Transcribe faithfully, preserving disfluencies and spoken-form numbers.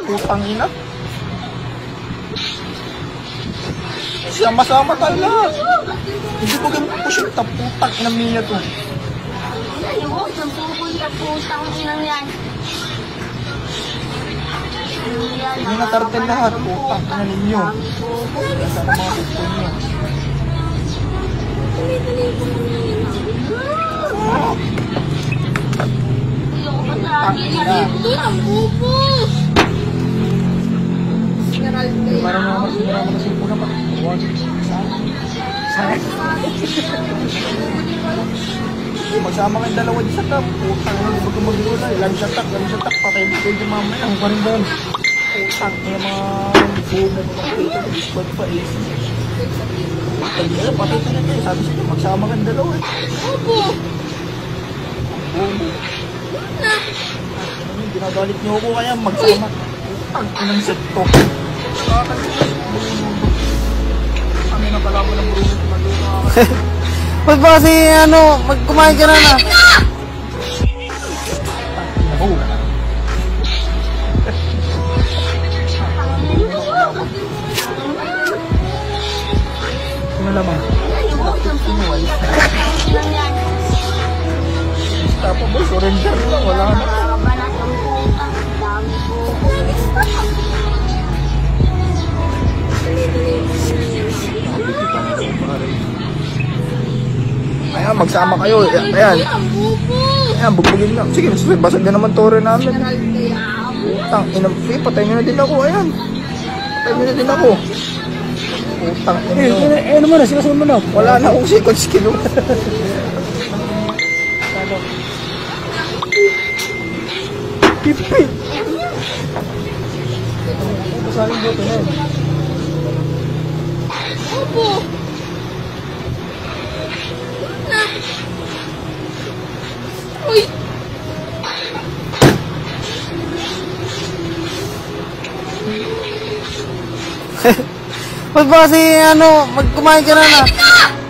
Putang ina. Sama-sama tayo lahat. Hindi ko ganun push yung taputang ina Mia to. Ayun, yung pupunta putang inang yan. Hindi na tartel lahat. Putang ina ninyo. Saan ang mga putang nyo? Putang ina. Ang pupo. Parang naman sinira mo na siya muna pa. Magsama kang dalawa di sa top. Putang ina, huwag kang mag-iulay. Lang siya tak, lang siya tak. Patay-patay yung mamaya. Ang parin doon. Putang ina mga bumo mo ng pito. Ba't pa eh? Putang ina, patay ka na kayo. Sabi siya, magsama kang dalawa. Opo. Bumo. Ginagalit niyo ako kaya magsama. Putang inang set to. Ano na pala mo ng burunit mag-uwa. Ba't ba kasi ano, magkumain ka na na? Oh. Ano naman? Tapos boy, surrender lang, wala na. Ayan, magsama kayo. Ayan. Ayan, bugbugin lang. Sige, basag na naman tore namin. Putang, inam. Eh, patay nyo na din ako. Ayan. Patay nyo na din ako. Putang, Eh, eh, ano mo na, sinasunod mo na. wala na akong second skill. Pipi. Basahin mo ito na yun. Opo. Uy! Ba't ba kasi ano, magkumain ka na na?